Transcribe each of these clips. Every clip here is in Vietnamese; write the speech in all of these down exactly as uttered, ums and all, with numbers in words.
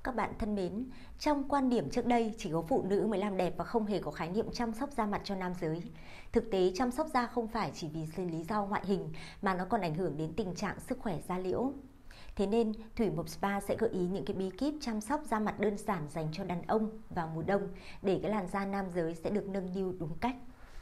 Các bạn thân mến, trong quan điểm trước đây chỉ có phụ nữ mới làm đẹp và không hề có khái niệm chăm sóc da mặt cho nam giới. Thực tế chăm sóc da không phải chỉ vì lý do ngoại hình mà nó còn ảnh hưởng đến tình trạng sức khỏe da liễu. Thế nên Thủy Mộc Spa sẽ gợi ý những cái bí kíp chăm sóc da mặt đơn giản dành cho đàn ông vào mùa đông để cái làn da nam giới sẽ được nâng niu đúng cách.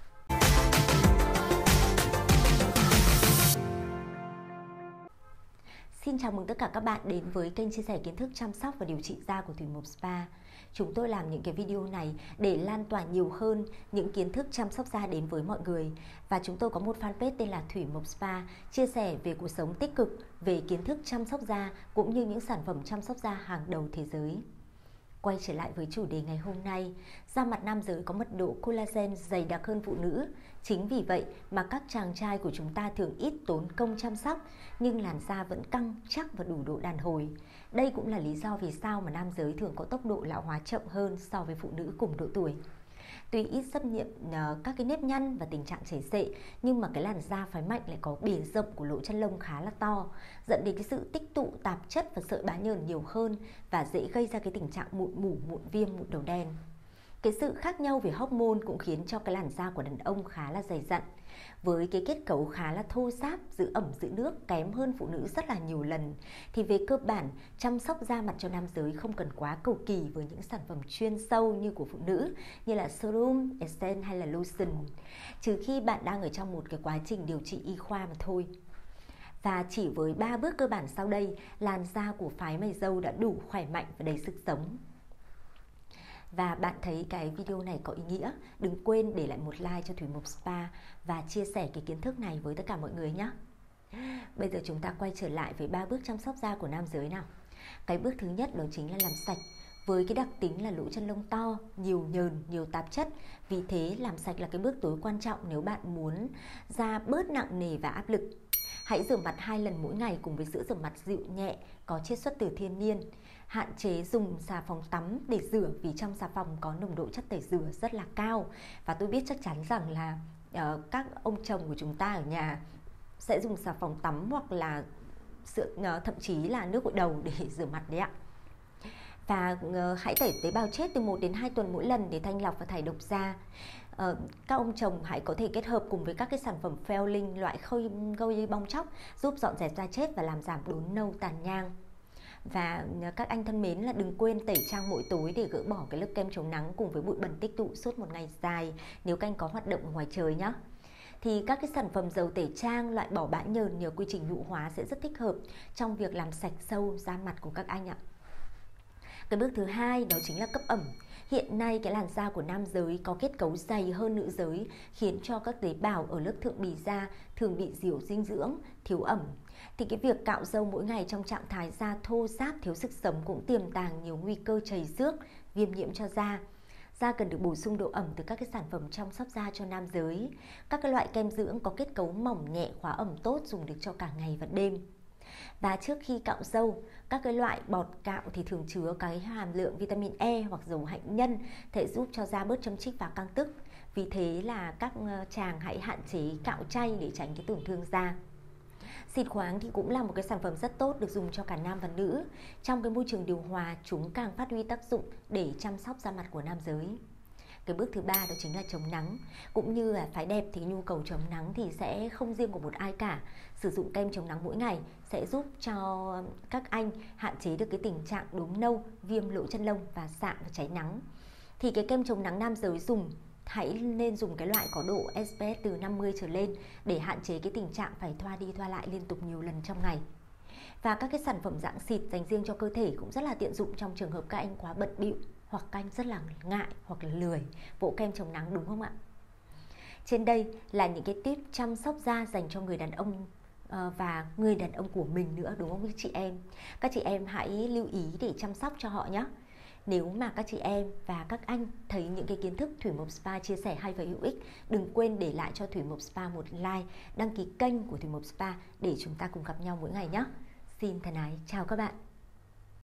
Xin chào mừng tất cả các bạn đến với kênh chia sẻ kiến thức chăm sóc và điều trị da của Thủy Mộc Spa. Chúng tôi làm những cái video này để lan tỏa nhiều hơn những kiến thức chăm sóc da đến với mọi người. Và chúng tôi có một fanpage tên là Thủy Mộc Spa, chia sẻ về cuộc sống tích cực, về kiến thức chăm sóc da cũng như những sản phẩm chăm sóc da hàng đầu thế giới. Quay trở lại với chủ đề ngày hôm nay, da mặt nam giới có mật độ collagen dày đặc hơn phụ nữ. Chính vì vậy mà các chàng trai của chúng ta thường ít tốn công chăm sóc, nhưng làn da vẫn căng, chắc và đủ độ đàn hồi. Đây cũng là lý do vì sao mà nam giới thường có tốc độ lão hóa chậm hơn so với phụ nữ cùng độ tuổi. Tuy ít xâm nhập các cái nếp nhăn và tình trạng chảy xệ, nhưng mà cái làn da phái mạnh lại có bề rộng của lỗ chân lông khá là to, dẫn đến cái sự tích tụ tạp chất và sợi bã nhờn nhiều hơn và dễ gây ra cái tình trạng mụn mủ, mụn viêm, mụn đầu đen. Cái sự khác nhau về hormone cũng khiến cho cái làn da của đàn ông khá là dày dặn. Với cái kết cấu khá là thô ráp, giữ ẩm giữ nước kém hơn phụ nữ rất là nhiều lần, thì về cơ bản chăm sóc da mặt cho nam giới không cần quá cầu kỳ với những sản phẩm chuyên sâu như của phụ nữ, như là serum, essence hay là lotion, trừ khi bạn đang ở trong một cái quá trình điều trị y khoa mà thôi. Và chỉ với ba bước cơ bản sau đây, làn da của phái mày râu đã đủ khỏe mạnh và đầy sức sống. Và bạn thấy cái video này có ý nghĩa, đừng quên để lại một like cho Thủy Mộc Spa và chia sẻ cái kiến thức này với tất cả mọi người nhé. Bây giờ chúng ta quay trở lại với ba bước chăm sóc da của nam giới nào. Cái bước thứ nhất đó chính là làm sạch. Với cái đặc tính là lỗ chân lông to, nhiều nhờn, nhiều tạp chất, vì thế làm sạch là cái bước tối quan trọng nếu bạn muốn da bớt nặng nề và áp lực. Hãy rửa mặt hai lần mỗi ngày cùng với sữa rửa mặt dịu nhẹ có chiết xuất từ thiên nhiên. Hạn chế dùng xà phòng tắm để rửa vì trong xà phòng có nồng độ chất tẩy rửa rất là cao. Và tôi biết chắc chắn rằng là uh, các ông chồng của chúng ta ở nhà sẽ dùng xà phòng tắm hoặc là sữa, uh, thậm chí là nước gội đầu để rửa mặt đấy ạ. Và uh, hãy tẩy tế bào chết từ một đến hai tuần mỗi lần để thanh lọc và thải độc da. Uh, các ông chồng hãy có thể kết hợp cùng với các cái sản phẩm Feoling loại khơi gây bong tróc giúp dọn dẹp da chết và làm giảm đốm nâu tàn nhang. Và các anh thân mến là đừng quên tẩy trang mỗi tối để gỡ bỏ cái lớp kem chống nắng cùng với bụi bẩn tích tụ suốt một ngày dài nếu các anh có hoạt động ở ngoài trời nhé. Thì các cái sản phẩm dầu tẩy trang loại bỏ bã nhờn nhờ quy trình nhũ hóa sẽ rất thích hợp trong việc làm sạch sâu da mặt của các anh ạ. Cái bước thứ hai đó chính là cấp ẩm. Hiện nay cái làn da của nam giới có kết cấu dày hơn nữ giới, khiến cho các tế bào ở lớp thượng bì da thường bị rỉu dinh dưỡng, thiếu ẩm. Thì cái việc cạo râu mỗi ngày trong trạng thái da thô ráp, thiếu sức sống cũng tiềm tàng nhiều nguy cơ chảy xước, viêm nhiễm cho da. Da cần được bổ sung độ ẩm từ các cái sản phẩm chăm sóc da cho nam giới. Các cái loại kem dưỡng có kết cấu mỏng nhẹ, khóa ẩm tốt dùng được cho cả ngày và đêm. Và trước khi cạo râu, các cái loại bọt cạo thì thường chứa cái hàm lượng vitamin E hoặc dầu hạnh nhân thể giúp cho da bớt châm chích và căng tức. Vì thế là các chàng hãy hạn chế cạo chay để tránh cái tổn thương da. Xịt khoáng thì cũng là một cái sản phẩm rất tốt được dùng cho cả nam và nữ. Trong cái môi trường điều hòa, chúng càng phát huy tác dụng để chăm sóc da mặt của nam giới. Cái bước thứ ba đó chính là chống nắng. Cũng như là phái đẹp thì nhu cầu chống nắng thì sẽ không riêng của một ai cả. Sử dụng kem chống nắng mỗi ngày sẽ giúp cho các anh hạn chế được cái tình trạng đốm nâu, viêm lỗ chân lông và sạm và cháy nắng. Thì cái kem chống nắng nam giới dùng hãy nên dùng cái loại có độ ét pê ép từ năm mươi trở lên để hạn chế cái tình trạng phải thoa đi thoa lại liên tục nhiều lần trong ngày. Và các cái sản phẩm dạng xịt dành riêng cho cơ thể cũng rất là tiện dụng trong trường hợp các anh quá bận bịu hoặc các anh rất là ngại hoặc là lười vỗ kem chống nắng, đúng không ạ? Trên đây là những cái tip chăm sóc da dành cho người đàn ông và người đàn ông của mình nữa, đúng không các chị em? Các chị em hãy lưu ý để chăm sóc cho họ nhé. Nếu mà các chị em và các anh thấy những cái kiến thức Thủy Mộc Spa chia sẻ hay và hữu ích, đừng quên để lại cho Thủy Mộc Spa một like, đăng ký kênh của Thủy Mộc Spa để chúng ta cùng gặp nhau mỗi ngày nhé. Xin thân ái chào các bạn.